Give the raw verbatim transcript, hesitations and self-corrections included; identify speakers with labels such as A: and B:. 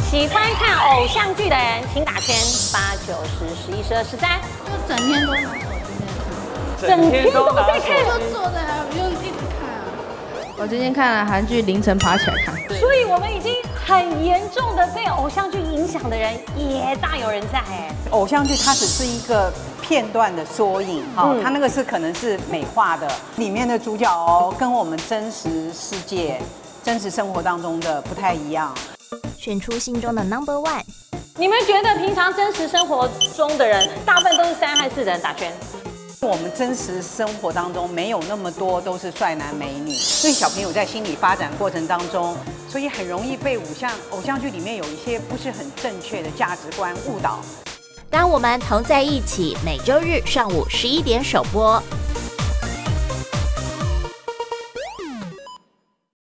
A: 喜欢看偶像剧的人，请打圈，八、九、十、十一、十二、十三。
B: 就整天都拿手机在看，
A: 整天都在看，
B: 就坐在那不用一直看啊。我今天看了韩剧，凌晨爬起来看。
A: 所以我们已经很严重的被偶像剧影响的人也大有人在哎。
C: 偶像剧它只是一个片段的缩影，哈、嗯，它那个是可能是美化的，里面的主角哦，跟我们真实世界、真实生活当中的不太一样。
D: 选出心中的 number one。
A: 你们觉得平常真实生活中的人，大部分都是三和四的人打圈？
C: 我们真实生活当中没有那么多都是帅男美女，所以小朋友在心理发展过程当中，所以很容易被偶像偶像剧里面有一些不是很正确的价值观误导。
D: 当我们同在一起，每周日上午十一点首播。